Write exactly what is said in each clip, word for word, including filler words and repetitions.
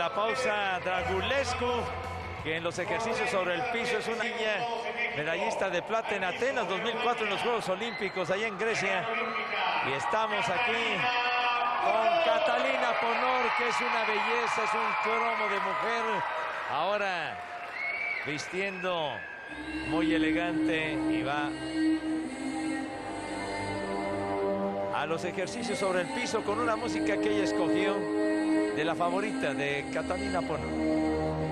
la pausa Dragulescu, que en los ejercicios sobre el piso es una niña medallista de plata en Atenas dos mil cuatro en los Juegos Olímpicos allá en Grecia. Y estamos aquí con Catalina Ponor, que es una belleza, es un cromo de mujer. Ahora vistiendo muy elegante y va a los ejercicios sobre el piso con una música que ella escogió de la favorita de Catalina Ponor.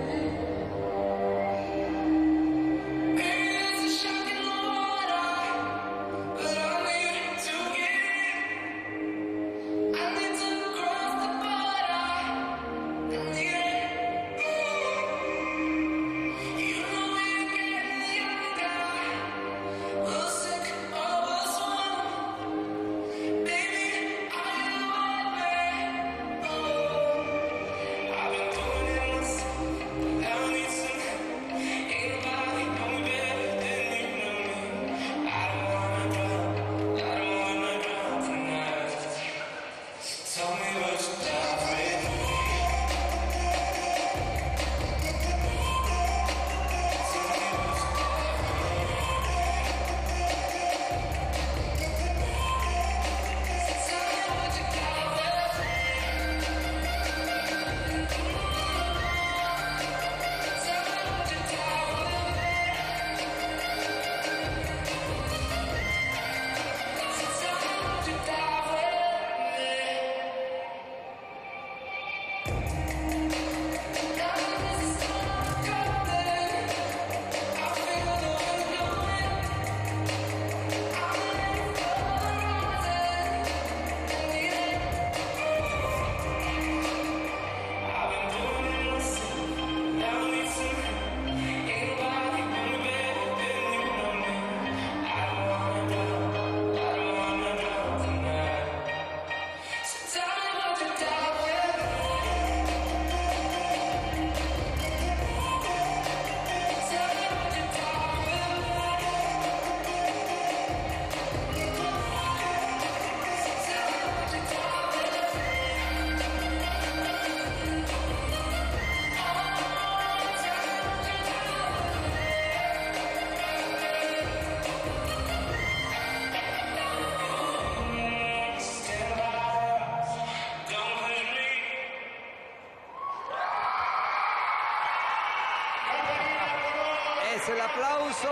El aplauso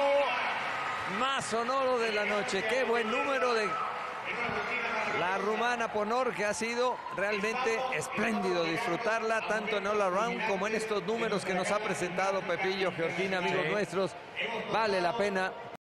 más sonoro de la noche. Qué buen número de la rumana Ponor, que ha sido realmente espléndido disfrutarla tanto en All Around como en estos números que nos ha presentado Pepillo, Georgina, amigos sí. nuestros. Vale la pena